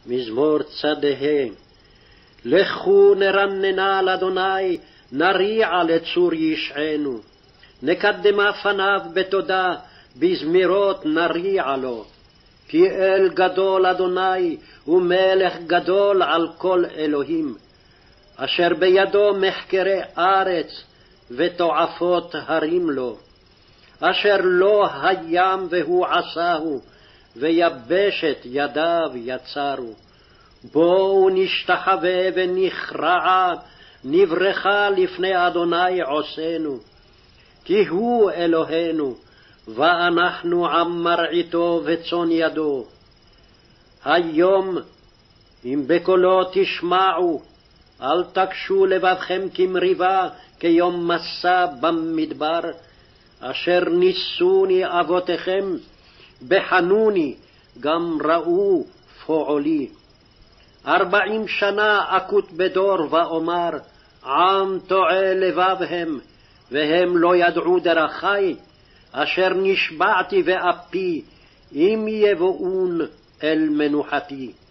מזמור צדה. לכו נרננה לאדוני, נריע לצור ישענו. נקדמה פניו בתודה, בזמירות נריע לו. כי אל גדול אדוני, ומלך גדול על כל אלוהים. אשר בידו מחקרי ארץ, ותועפות הרים לו. אשר לא הים והוא עשהו, ויבשת ידיו יצרו. בואו נשתחווה ונכרעה, נברכה לפני אדוני עושנו. כי הוא אלוהינו, ואנחנו עם מרעיתו וצאן ידו. היום אם בקולו תשמעו, אל תקשו לבבכם כמריבה, כיום מסע במדבר, אשר ניסוני אבותיכם, בחנוני גם ראו פועלי. 40 שנה אקוט בדור ואומר, עם טועה לבב הם, והם לא ידעו דרכי, אשר נשבעתי ואפי, אם יבואון אל מנוחתי.